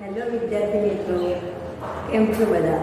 Hello विद्यार्थी मित्रों, केम छो बधा?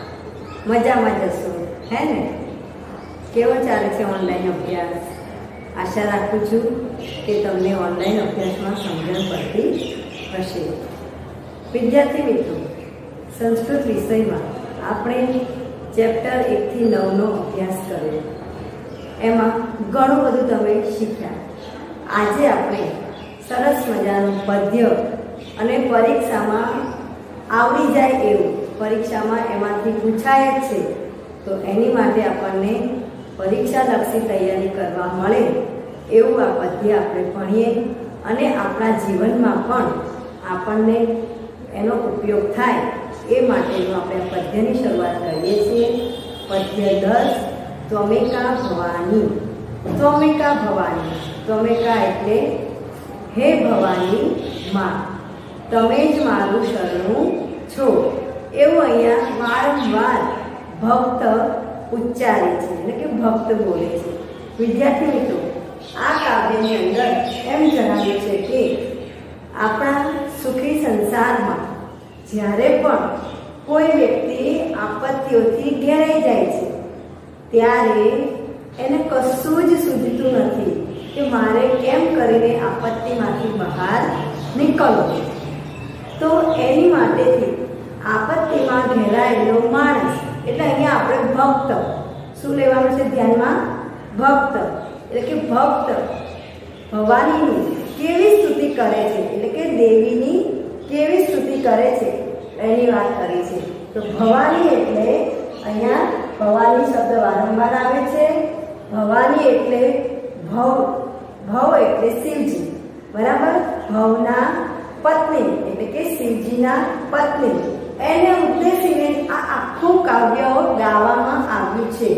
मजा में जशो है ने? केवो चाले छे ऑनलाइन अभ्यास? आशा राखुं छुं के तमने ऑनलाइन अभ्यास में समझण पड़ती हशे। विद्यार्थी मित्रों, संस्कृत विषय में आपणे चेप्टर 1 થી 9 नो अभ्यास कर्यो। एमां घणुं बधुं तमे शीख्या। आजे आपणे सरस मजानुं पद्य અને પરીક્ષામાં આવડી જાય એવું, પરીક્ષામાં એમાંથી પૂછાય જ છે તો એની માટે આપણને પરીક્ષાલક્ષી તૈયારી કરવા મળે એવું આ પદ્ય આપણે ભણીએ અને આપણા જીવનમાં પણ આપણને એનો ઉપયોગ થાય એ માટેનું આપણે પદ્યની શરૂઆત કરીએ છીએ। પદ્ય 10 ત્વમેકા ભવાની। ત્વમેકા ભવાની, ત્વમેકા એટલે હે ભવાની માં, તમે જ મારું શરણું છો એવું અહીંયા વારંવાર ભક્ત ઉચ્ચારે છે, એટલે કે ભક્ત બોલે છે। વિદ્યાર્થી મિત્રો, આ કાવ્યની અંદર એમ જણાવ્યું છે કે આપણા સુખી સંસારમાં જ્યારે પણ કોઈ વ્યક્તિ આપત્તિઓથી ઘેરાઈ જાય છે ત્યારે એને કશું જ સૂઝતું નથી કે મારે કેમ કરીને આપત્તિમાંથી બહાર નીકળવું। तो एनी माटेथी आपत्तिमां घेरायेलो माणस એટલે અહીંયા આપણે ભક્ત શું લેવાનું છે ધ્યાનમાં? ભક્ત એટલે કે ભક્ત ભવાનીની કેવી સ્તુતિ કરે છે, એટલે કે દેવીની કેવી સ્તુતિ કરે છે એની વાત કરી છે। તો ભવાની એટલે અહીંયા ભવાની શબ્દ વારંવાર આવે છે। ભવાની એટલે ભવ, ભવ એટલે શિવજી, બરાબર? ભવના पत्नी એટલે કે શિવજીના પત્ની, એને ઉદ્દેશીને આ આખું કાવ્ય ગાવામાં આવ્યું છે।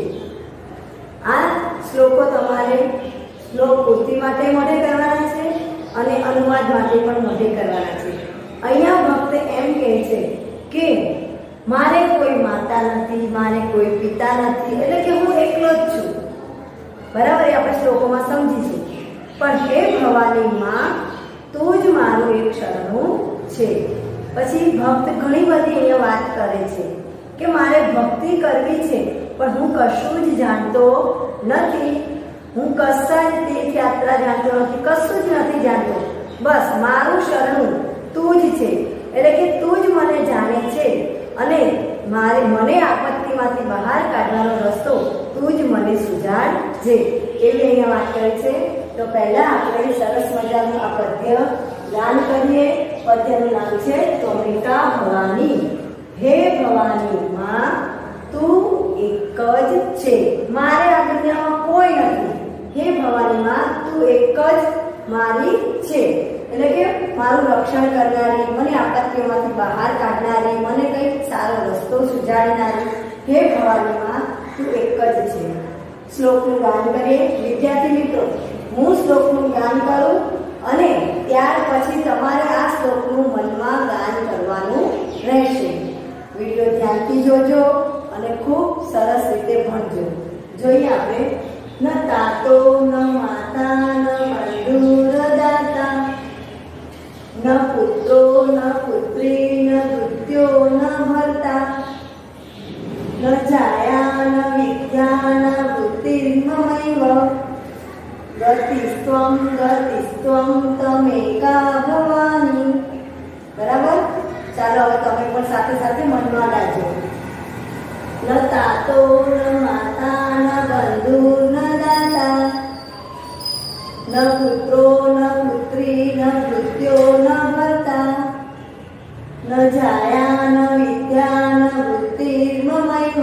આ શ્લોકો તમારે શ્લોક પૂર્તિ માટે મોઢે કરવાના છે અને અનુવાદ માટે પણ મોઢે કરવાના છે। અહીંયા ભક્ત એમ કહે છે કે મારે કોઈ માતા નથી, મારે કોઈ પિતા નથી, એટલે કે હું એકલો જ છું, બરાબર? એ આપણે શ્લોકોમાં સમજીશું। પણ હે ભવાની માં, तू ज मारू एक शरणु छे। पछी भक्त घणी बधी अहींया वात करे छे के मारे भक्ति करवी छे पण हूँ कशुं ज जाणतो नथी, हूँ कशा ज तीर्थयात्रा जाणतो नथी, कशुं ज नथी जाणतो, बस मारू शरणु तू ज छे, એટલે કે તું જ મને જાણે છે અને મારે મને આપત્તિમાંથી બહાર કાઢવાનો રસ્તો તું જ મને સુજાડજે, એવી અહીંયા વાત કરે છે। तो पहला આપણે સરસ મજાનું આ પદ્ય ગાન કરીએ। પદ્યનું નામ છે ત્વમેકા ભવાની। હે ભવાની માં, તું એક જ છે, મારે આ દુનિયામાં કોઈ નથી। હે ભવાની માં, તું એક જ મારી છે, એટલે કે મારું રક્ષણ કરનારી, મને આપત્તિઓમાંથી બહાર કાઢનારી, મને કંઈક સારો રસ્તો સુજાડનારી। હે ભવાની માં, તું એક જ છે। શ્લોકનું ગાન કરીએ। વિદ્યાર્થી મિત્રો, હું શ્લોકનું ગાન કરું અને ત્યાર પછી તમારે આ શ્લોકનું મનમાં ગાન કરવાનું રહેશે। વિડિયો ધ્યાનથી જોજો અને ખૂબ સરસ રીતે ભણજો। જોઈએ આપણે। ન તાતો ન માતા ન બંધુરદાતા, ન પુત્રો ન પુત્રી ન દુત્યો ન ભર્તા, ન છાયા ન વિદ્યા ન બુદ્ધિર્મમૈવ, ગતિસ્ત્વં ગતિસ્ત્વં તમેકા ભવાની। બરાબર? ચાલો હવે તમે પણ સાથે સાથે મનમાં ગાજો। ન તાતો ન માતા ન બંધુ ન દાતા, ન પુત્રો ન પુત્રી ન મૃત્યો ન ભર્તા, ન જાયા ન વિદ્યા ન બુદ્ધિર્મમૈવ,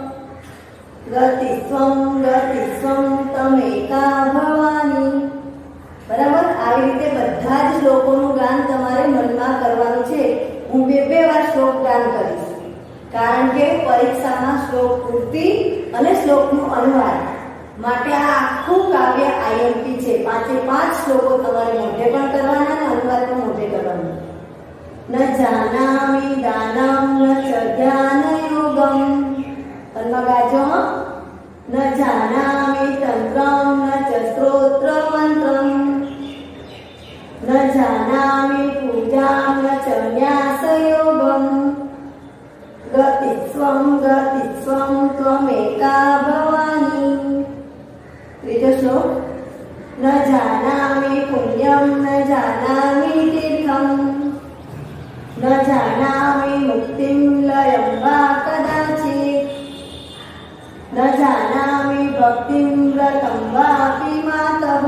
ગતિસ્ત્વં ગતિસ્ત્વં તમેકા ભવાની। બરાબર? આવી રીતે બધા જ શ્લોકોનું ગાન તમારે મનમાં કરવાનું છે। હું બે વાર શ્લોક ગાન કરીશ, કારણ કે પરીક્ષામાં શ્લોક પૂર્તિ અને શ્લોકનું અનુવાદ માટે આ આખું કાવ્ય આઈએમપી છે। 5 શ્લોકો તમારે મોઢે પણ કરવાના અને અનુવાદ પણ મોઢે કરવાનો। ન જાનામિ દાનમ ન ચ ધ્યાન યોગમ, મનમાં ગાજો। न जानामि तंत्रं न च स्तोत्र मंत्रं, न जानामि पूजां न च સંન્યાસયોગમ ગતિસ્વમ ત્વમેકા ભવાની. ત્રીજો શ્લોક ન જાનામિ પુણ્યમ ન જાનામિ તીર્થમ ન જાનામિ મુક્તિમ લયમ વા કદાચિત ન જાનામિ ભક્તિમ વ્રતમ વાપી માતઃ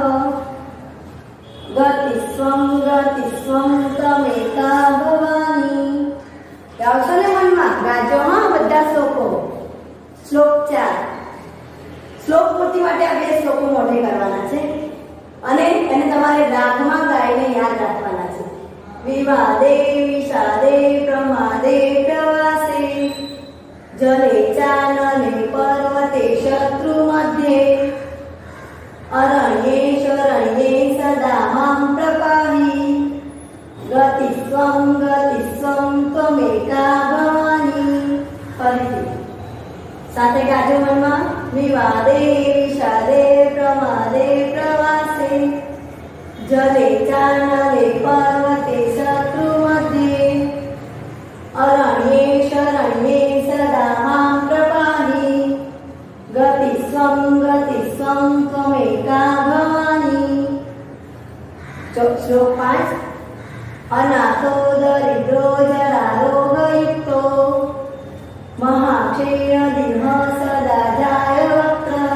ગતિસ્વમ ત્વમેકા ભવાની. આવશો ને મનમાં ગાજો હા બધા શ્લોકો. શ્લોક 4. શ્લોક પૂર્તિ માટે આ બે શ્લોકો મોઢે કરવાના છે અને એને તમારે રાગમાં ગાઈને યાદ રાખવાના છે. વિવાદે વિષાદે પ્રમાદે પ્રવાસે જલે ચાનલે પર્વતે શત્રુ મધ્યે અરણ્યે શરણ્યે સદા માં પ્રપાહી ગતિસ્વમ ત્વમેકા ભવાની. ફરીથી સાથે ગાજો મનમાં. વિવાદે વિષાદે પ્રમાદે પ્રવાસે જલે ચાનલે પર્વતે શત્રુ મધ્યે અરણ્યે શરણ્યે સદા માં પ્રપાહી ગતિસ્વમ ત્વમેકા ભવાની. શ્લોક 5. અનાથો દરિદ્રો જરારોગયુક્તો મહાક્ષેય દિહ સદા જાય વક્ર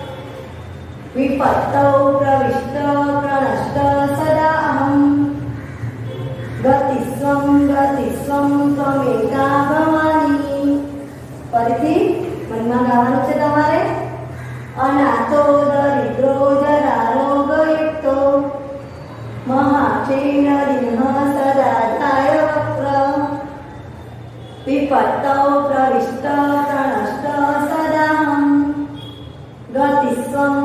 વિપત્તૌ પ્રવિષ્ટ પ્રણષ્ટ સદા અહમ ગતિસ્વમ ત્વમેકા ભવાની. ફરીથી મનમાં ગાવાનું છે તમારે. અનાથો દરિદ્રો જરારોગયુક્તો મહાક્ષેય દિહ સદા જાય વક્ર વિપત્તૌ પ્રવિષ્ટ પ્રણષ્ટ સદાહમ ગતિસ્વમ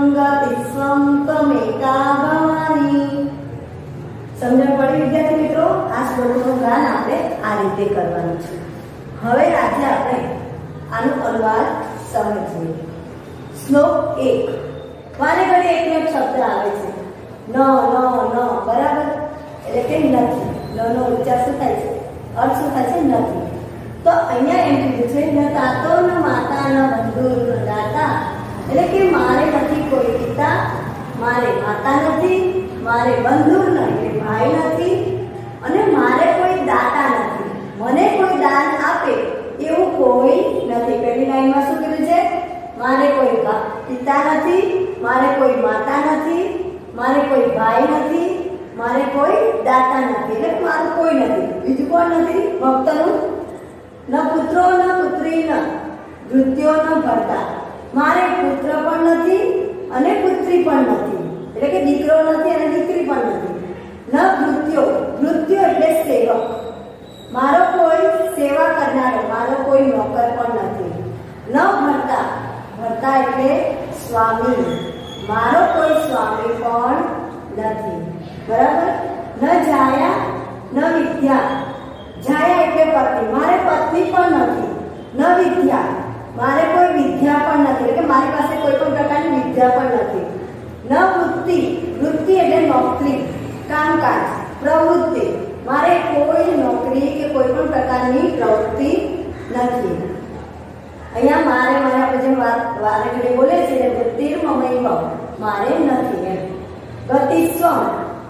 ત્વમેકા ભવાની. સમજણ પડી વિદ્યાર્થી મિત્રો? આ શ્લોકોનું ગાન આપણે આ રીતે કરવાનું છે. હવે આજે આપણે આનો અનુવાદ સમજીએ. શ્લોક 1. વારે ઘડે એકનો એક શબ્દ આવે છે. ન બરાબર, એટલે કે નથી. નો ઉચ્ચાર શું થાય છે? અર્થ શું થાય છે? નથી. તો અહીંયા એમ કીધું છે ન તાતો ન માતા ન બંધુ ન દાતા, એટલે કે મારે નથી કોઈ પિતા, મારે માતા નથી, મારે બંધુ નથી ભાઈ નથી, અને મારે કોઈ દાતા નથી, મને કોઈ દાન આપે એવું કોઈ નથી. પહેલી લાઈનમાં શું કીધું છે? મારે કોઈ પિતા નથી, મારે કોઈ માતા નથી, મારે કોઈ ભાઈ નથી, મારે કોઈ દાતા નથી, એટલે મારું કોઈ નથી. બીજું કોણ નથી? ભક્તનું ન પુત્રો ન પુત્રી ન મૃત્યો ન ભરતા, મારે પુત્ર પણ નથી અને પુત્રી પણ નથી, એટલે કે દીકરો નથી અને દીકરી પણ નથી. ન મૃત્યો એટલે સેવક, મારો કોઈ સેવા કરનારો, મારો કોઈ નોકર પણ નથી. ન ભરતા એટલે સ્વામી, મારો કોઈ સ્વામી પણ નથી. બરાબર? ન જાયા ન વિદ્યા, જાયા એટલે પત્ની, મારે પત્ની પણ નથી. ન વિદ્યા, મારે કોઈ વિદ્યા પણ નથી, એટલે કે મારી પાસે કોઈ પણ પ્રકારની વિદ્યા પણ નથી. ન વૃત્તિ એટલે નોકરી, કામકાજ, પ્રવૃત્તિ, મારે કોઈ નોકરી કે કોઈ પણ પ્રકારની પ્રવૃત્તિ નથી. અહીંયા મારે આપણે જેમ વારે ઘડે બોલે છે વૃત્તિર્મમૈવ, મારે નથી એમ. ગતિસ્વમ,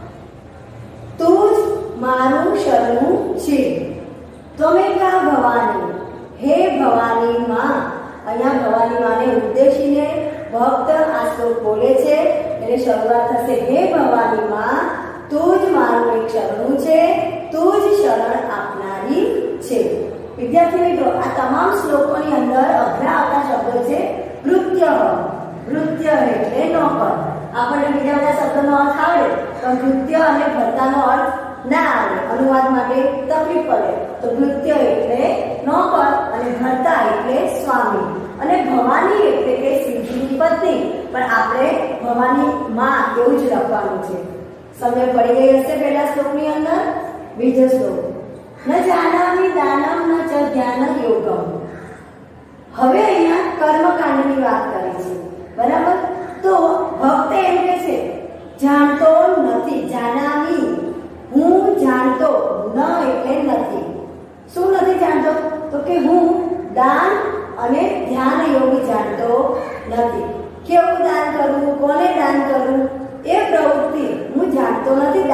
તું જ મારું શરણું છે. ત્વમેકા ભવાની, હે ભવાની માં. અહીંયા ભવાની માને ઉદ્દેશીને ભક્ત આ શ્લોક બોલે છે, એટલે શરૂઆત થશે હે ભવાની માં, તું જ મારું એક શરણું છે, તું જ શરણ આપનારી છે. વિદ્યાર્થી મિત્રો, આ તમામ શ્લોકોની અંદર અઘરા આવતા શબ્દો છે. ભૃત્ય એટલે નોકર. આપણને બીજા બધા શબ્દોનો અર્થ આવડે, પણ ભૃત્ય અને ભર્તાનો અર્થ ના આવે, અનુવાદ માટે તકલીફ પડે. તો ભૃત્ય એટલે નોકર અને ભર્તા એટલે સ્વામી, અને ભવાની એટલે કે શિવજીની પત્ની, પણ આપણે ભવાની માં એવું જ લખવાનું છે. સમજ પડી ગઈ હશે પહેલા શ્લોકની અંદર. બીજો શ્લોક, ન જાનામિ દાનમ ન ચ ધ્યાન યોગમ. હવે અહીંયા કર્મકાંડની વાત કરી છે. બરાબર? તો ભક્ત એમ કહે છે જાણતો નથી, જાનામિ હું જાણતો, ન એટલે નથી.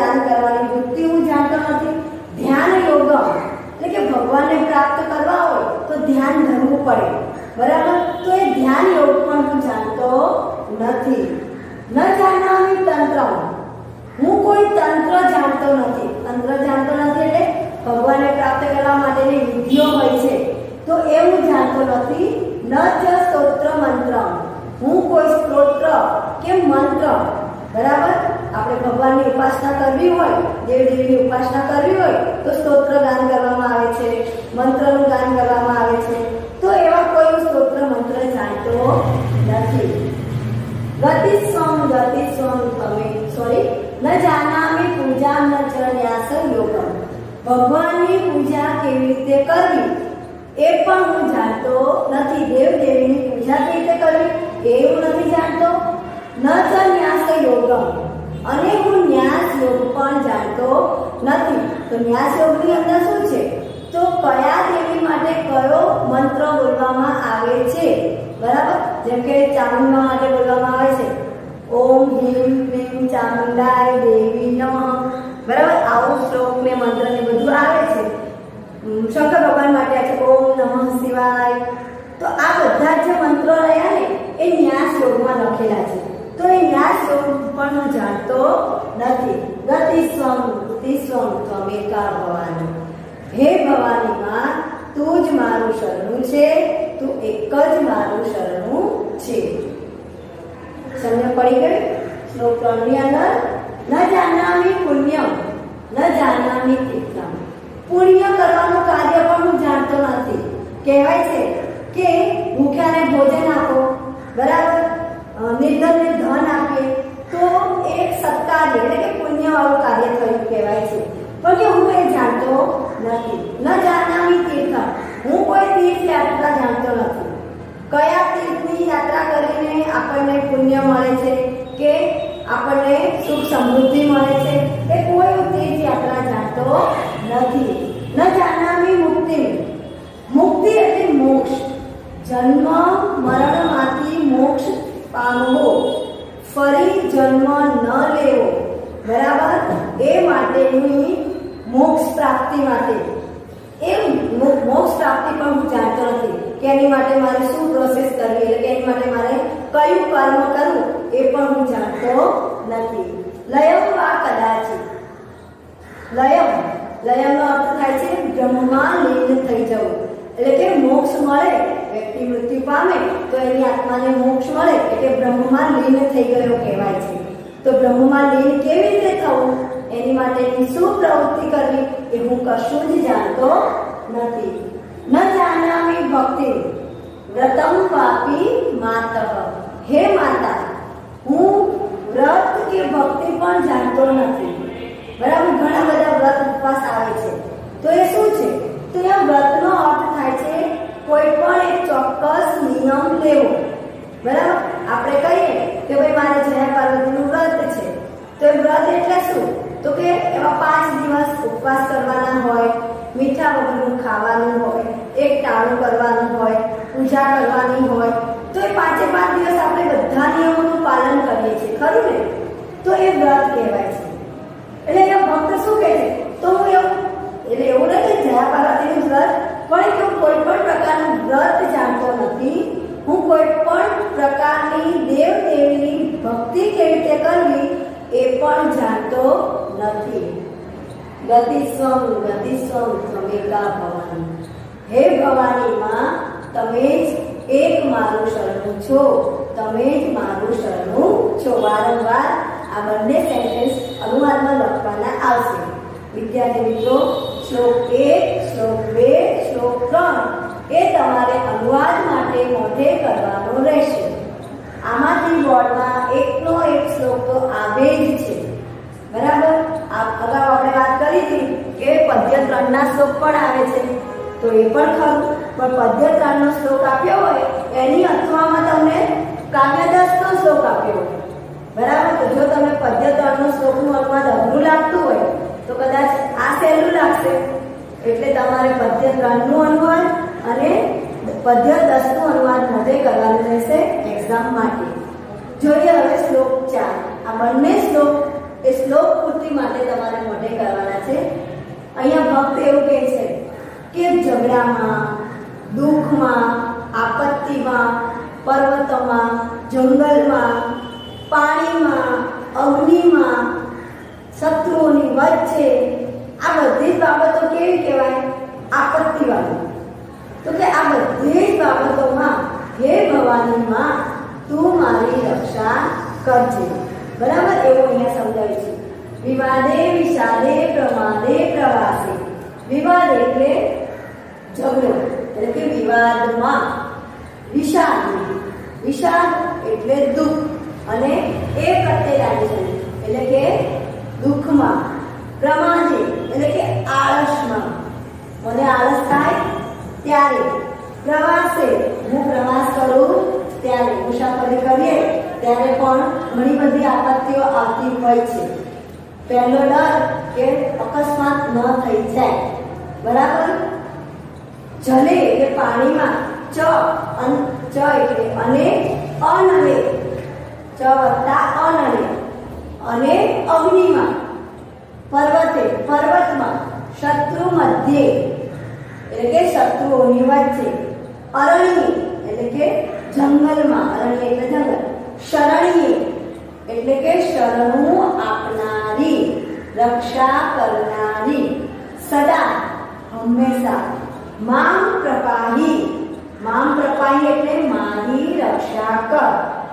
ધ્યાન કરવાની વૃત્તિ હું જાણતો નથી. ધ્યાન યોગમ એટલે કે ભગવાનને પ્રાપ્ત કરવા હોય તો ધ્યાન ધરવું પડે, બરાબર? તો એ ધ્યાન યોગ પણ હું જાણતો નથી. ન જાનામિ તંત્રમ, હું કોઈ તંત્ર જાણતો નથી. તંત્ર જાણતો નથી એટલે ભગવાનને પ્રાપ્ત કરવા માટેની વિધિઓ હોય છે, તો એ હું જાણતો નથી. ન ચ સ્તોત્ર મંત્રમ, હું કોઈ સ્તોત્ર કે મંત્ર, બરાબર? આપણે ભગવાનની ઉપાસના કરવી હોય, દેવ દેવીની ઉપાસના કરવી હોય તો સ્તોત્ર ગાન કરવામાં આવે છે, મંત્રનું ગાન કરવામાં આવે છે. તો એવા કોઈ સ્તોત્ર મંત્ર જાણતો નથી. ગતિસ્વમ ન જાનામિ પૂજા ન ચ ન્યાસ યોગમ, ભગવાનની પૂજા કેવી રીતે કરવી એ પણ હું જાણતો નથી. દેવ દેવીની પૂજા કેવી રીતે કરવી એ હું નથી જાણતો. ન ચ ન્યાસ યોગમ, અને હું ન્યાસ યોગ પણ જાણતો નથી. તો ન્યાસ યોગની અંદર શું છે? તો કયા દેવી માટે કયો મંત્ર બોલવામાં આવે છે, બરાબર? જેમ કે ચામુંડા માટે બોલવામાં આવે છે ઓમ હ્રીમ ક્લીમ ચામુંડાય દેવી નમઃ, બરાબર? આવું શ્લોક ને મંત્ર ને બધું આવે છે. શંકર ભગવાન માટે છે ઓમ નમઃ શિવાય. તો આ બધા જે મંત્રો રહ્યા ને એ ન્યાસ યોગમાં લખેલા છે. તો એ ન્યાસ યોગ પણ હું જાણતો નથી. ગતિસ્વમ ત્વમેકા ભવાની, હે ભવાની માં તું જ મારું શરણું છે, તું એક જ મારું શરણું છે. સમજ પડી ગઈ? શ્લોક 3 ની અંદર ન જાનામિ પુણ્યમ ન જાનામિ તીર્થમ, પુણ્ય કરવાનું કાર્ય પણ હું જાણતો નથી. કહેવાય છે કે ભૂખ્યાને ભોજન આપો, બરાબર? નિર્ધનને ધન આપીએ તો એક સત્કાર્ય એટલે કે પુણ્ય વાળું કાર્ય થયું કહેવાય છે. પણ કે હું એ જાણતો નથી. ન જાનામિ તીર્થમ, હું કોઈ તીર્થ યાત્રા જાણતો નથી. કયા તીર્થની યાત્રા કરીને આપણને પુણ્ય મળે છે કે આપણને સુખ સમૃદ્ધિ મળે છે એ કોઈ તીર્થ યાત્રા જાણતો નથી. ન જાનામિ મુક્તિ, મુક્તિ એટલે મોક્ષ, જન્મ મરણમાંથી મોક્ષ પામવો, ફરી જન્મ ન લેવો, બરાબર? એ માટેની મોક્ષ પ્રાપ્તિ માટે મોક્ષ પ્રાપ્તિ પણ હું જાણતો નથી કે એની માટે મારે શું પ્રોસેસ કરવી, એટલે કે એની માટે મારે કયું કર્મ કરવું એ પણ હું જાણતો નથી. લયમ વા કદાચિત, લયમનો અર્થ થાય છે બ્રહ્મમાં લીન થઈ જવું, એટલે કે મોક્ષ મળે, વ્યક્તિ મૃત્યુ પામે તો એની આત્માને મોક્ષ મળે એટલે બ્રહ્મમાં લીન થઈ ગયો કહેવાય છે. તો બ્રહ્મમાં લીન કેવી રીતે થવું, એની માટેની શું પ્રવૃત્તિ કરવી એ હું કશું જ જાણતો નથી. ન જાનામિ ભક્તિ વ્રતમ વાપી માતઃ, હે માતા હું વ્રત કે ભક્તિ પણ જાણતો નથી, બરાબર? ઘણા બધા વ્રત ઉપવાસ આવે છે તો એ શું છે? તો એ વ્રતનો અર્થ થાય છે કોઈ પણ એક ચોક્કસ નિયમ લેવો, બરાબર? આપણે કહીએ કે ભાઈ મારે જયા પાર્વતીનું વ્રત છે તો એ વ્રત એટલે શું? તો કે એવા 5 દિવસ ઉપવાસ કરવાના હોય, મીઠા વગરનું ખાવાનું હોય, એક ટાણું કરવાનું હોય, પૂજા કરવાની હોય. તો એ 5 દિવસ આપણે બધા નિયમોનું પાલન કરીએ છીએ, ખરું ને? તો એ વ્રત કહેવાય છે. એટલે એ ભક્ત શું કહે છે? તો હું એવું નથી જયા પાર્વતીનું વ્રત, પણ હું કોઈ પણ પ્રકારનું વ્રત જાણતો નથી. હું કોઈ પણ પ્રકારની દેવ દેવીની ભક્તિ કેવી રીતે કરવી એ પણ જાણતો નથી. ગતિસ્વમ ત્વમેકા ભવાની, હે ભવાની માં તમે જ એક મારું શરણું છો, તમે જ મારું શરણું છો. વારંવાર આ બંને સેન્ટેન્સ અનુવાદમાં લખવાના આવશે. વિદ્યાર્થી મિત્રો, શ્લોક 1, શ્લોક 2, શ્લોક 3 એ તમારે અનુવાદ માટે મોઢે કરવાનો રહેશે. આમાંથી બોર્ડમાં એકનો એક શ્લોક તો આવે જ છે, બરાબર? અગાઉ આપણે વાત કરી હતી કે પદ્ય 3 ના શ્લોક પણ આવે છે, તો એ પણ ખરું. પણ પદ્ય 3 નો શ્લોક આપ્યો હોય એની અથવામાં તમને કાવ્ય 10 નો શ્લોક આપ્યો હોય, બરાબર? તો જો તમે પદ્ય 3 નો શ્લોકનું અનુવાદ અઘરું લાગતું હોય તો કદાચ આ સહેલું લાગશે, એટલે તમારે પદ્ય 3 નું અનુવાદ અને પદ્ય 10 નું અનુવાદ મોઢે કરવાનું રહેશે એક્ઝામ માટે. જોઈએ હવે શ્લોક 4. આ બંને શ્લોક એ શ્લોક પૂર્તિ માટે તમારે ભક્ત એવું કહે છે કે ઝઘડામાં, દુઃખમાં, આપત્તિમાં, પર્વતોમાં, જંગલમાં, પાણીમાં, અગ્નિમાં, શત્રુઓની વચ્ચે આ બધી જ બાબતો કેવી કહેવાય? આપત્તિવાળી. તો કે આ બધી જ બાબતોમાં હે ભવાની માં તું મારી રક્ષા કરજે. બરાબર, એવું અહીંયા સમજાય છે. વિવાદે વિષાદે પ્રમાદે પ્રવાસે. વિવાદ એટલે ઝઘડો, એટલે કે વિવાદમાં. વિષાદ, વિષાદ એટલે દુઃખ અને એ પ્રત્યે લાગી એટલે કે દુઃખમાં. પ્રમાદે એટલે કે આળસમાં, મને આળસ થાય ત્યારે. પ્રવાસે, હું પ્રવાસ કરું ત્યારે, મુસાફરી કરીએ ત્યારે પણ ઘણી બધી આપત્તિઓ આવતી હોય છે. પહેલો ડર કે અકસ્માત ન થઈ જાય. બરાબર. જલે એટલે પાણીમાં, ચ એટલે અને, અનલે, ચ વત્તા અનલે, અને અગ્નિમાં. પર્વતે, પર્વતમાં. શત્રુ મધ્યે એટલે કે શત્રુઓની વચ્ચે. અરણ્ય એટલે કે જંગલમાં, અરણ્ય એટલે જંગલ. શરણ્ય એટલે કે શરણું આપનારી, રક્ષા કરનારી. સદા હંમેશા. મામ પ્રપાહી, મામ પ્રપાહી એટલે મારી રક્ષા કર.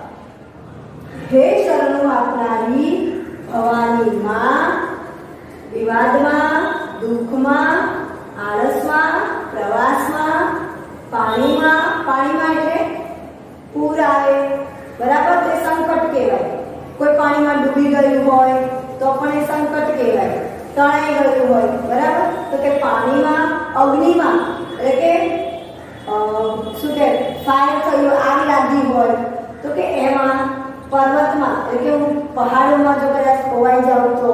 હે શરણું આપનારી ભવાની માં, વિવાદમાં, દુઃખમાં, આળસમાં, પ્રવાસમાં, પાણીમાં. પાણીમાં એટલે પૂર આવે. બરાબર, તે સંકટ કહેવાય. કોઈ પાણીમાં ડૂબી ગયું હોય તો પણ એ સંકટ કહેવાય. તણાઈ ગયું હોય, બરાબર, તો કે પાણીમાં. અગ્નિમાં એટલે કે શું કે ફાયર થયું, આગ લાગી હોય તો કે એમાં. પર્વતમાં એટલે કે હું પહાડોમાં જો કદાચ ખોવાઈ જાઉં તો.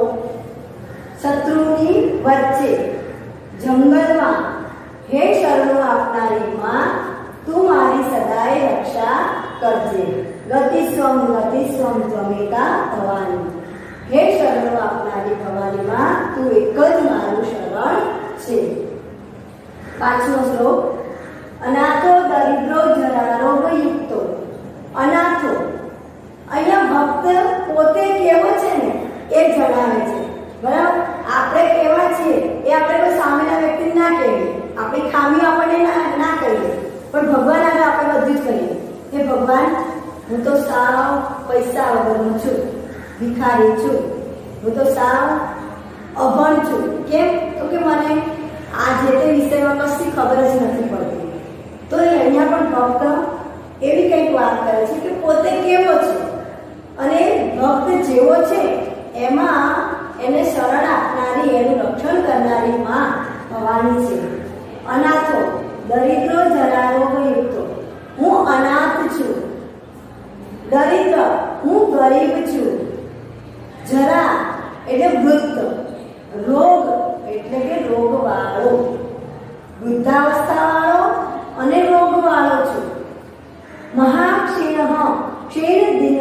શત્રુની વચ્ચે. જંગલમાં. હે શરણું આપનારી માં તું મારી સદાય રક્ષા કરજે. ગતિસ્વમ ગતિસ્વમ ત્વમેકા ભવાની. હે શરણું આપનારી ભવાની માં તું એક જ મારું શરણ છે. પાંચમો શ્લોક. અનાથો દરિદ્રો જરારોગ યુક્તો. અનાથો અહીંયા ભક્ત પોતે કેવો છે ને એ જણાવે છે. બરાબર, આપણે કેવા છીએ એ આપણે કોઈ સામેના વ્યક્તિને ના કહીએ. આપણી ખામીઓ આપણને ના કહીએ, પણ ભગવાન આગળ આપણે બધું જ કહીએ કે ભગવાન હું તો સાવ પૈસા વગરનો છું, ભિખારી છું, હું તો સાવ અભણ છું. કેમ? તો કે મને આ જે તે વિષયમાં કશી ખબર જ નથી પડતી. તો અહીંયા પણ ભક્ત એવી કંઈક વાત કરે છે કે પોતે કેવો છે અને ભક્ત જેવો છે એમાં એને શરણ આપનારી, એનું રક્ષણ કરનારી માં ભવાની છે. અનાથો દરિદ્રો જરારોગ યુક્તો. હું અનાથ છું. દરિદ્ર હું ગરીબ છું. જરા એટલે વૃદ્ધ. રોગ એટલે કે રોગવાળો. વૃદ્ધાવસ્થાવાળો અને રોગવાળો છું. મહાક્ષીણ ક્ષીણ દિન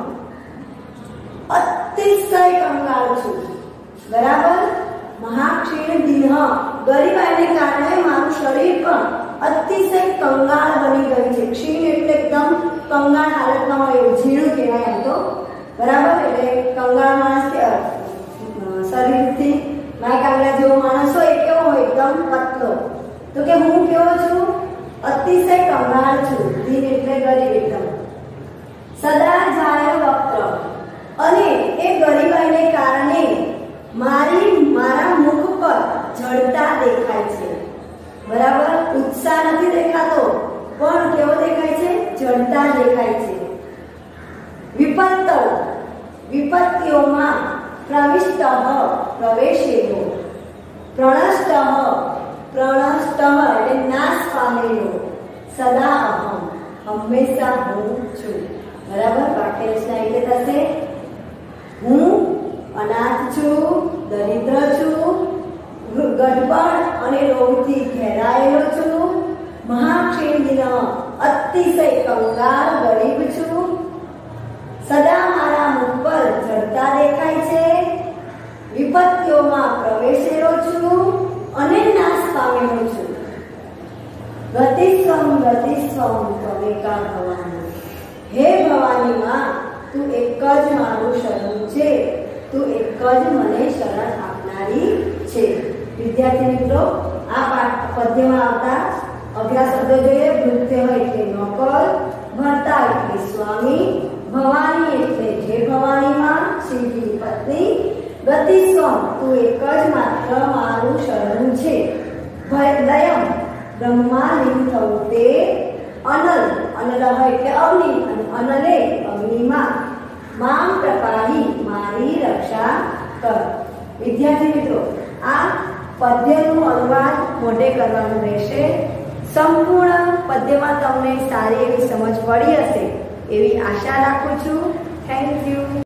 અતિશય કંગાળ છું. બરાબર, મહાક્ષીણ દિન ગરીબાઈને કારણે મારું શરીર પણ અતિશય કંગાળ બની ગયું છે. ક્ષીણ એટલે એકદમ કંગાળ હાલતમાં હોય એવું, ઝીણું કહેવાય એમ તો. બરાબર, એટલે કંગાળ માણસ શરીરથી માય કાંગડા જેવો માણસ હોય કેવો હોય? એકદમ પતલો. તો કે હું કેવો છું? અતિશય કંગાળ છું. દિન એટલે ગરીબ એકદમ. સદા જાય વક્ર અને એ ગરીબાઈને કારણે મારા મુખ પર જડતા દેખાય છે. બરાબર, ઉત્સાહ નથી દેખાતો પણ કેવો દેખાય છે? જડતા દેખાય છે. વિપત્તિઓમાં પ્રવિષ્ટ પ્રવેશેલો. પ્રણષ્ટ એટલે નાશ પામેલો. સદા અહમ હંમેશા હું છું. બરાબર, વાક્ય રચના એટલે થશે હું અનાથ છું, દરિદ્ર છું, ગડબડ અને રોગથી ઘેરાયેલો છું, મહાક્ષીણ અતિશય કંગાળ ગરીબ છું, સદા મારા મુખ પર જડતા દેખાય છે, વિપત્તિઓમાં પ્રવેશેલો છું અને નાશ પામેલો છું. ગતિસ્વમ ગતિસ્વમ ત્વમેકા ભવાની. હે ભવાની માં, તું એક જ મારું શરણ છે, તું એક જ મને શરણ આપનારી છે. વિદ્યાર્થી મિત્રો, આ પદ્યમાં આવતા અભ્યાસ શબ્દો જોઈએ. ભૃત્ય એટલે નોકર, ભર્તા એટલે સ્વામી, ભવાની એટલે હે ભવાની માં, શિવજીની પત્ની. ગતિસ્વમ, તું એક જ માત્ર મારું શરણ છે. લયમ, બ્રહ્માલીન થવું તે. અનલ, અનલહ એટલે અગ્નિ, અને અનલે અગ્નિમાં. મામ પ્રપાહી, મારી રક્ષા કર. વિદ્યાર્થી મિત્રો, આ પદ્યનું અનુવાદ મોઢે કરવાનું રહેશે. સંપૂર્ણ પદ્યમાં તમને સારી એવી સમજ પડી હશે એવી આશા રાખું છું. Thank you.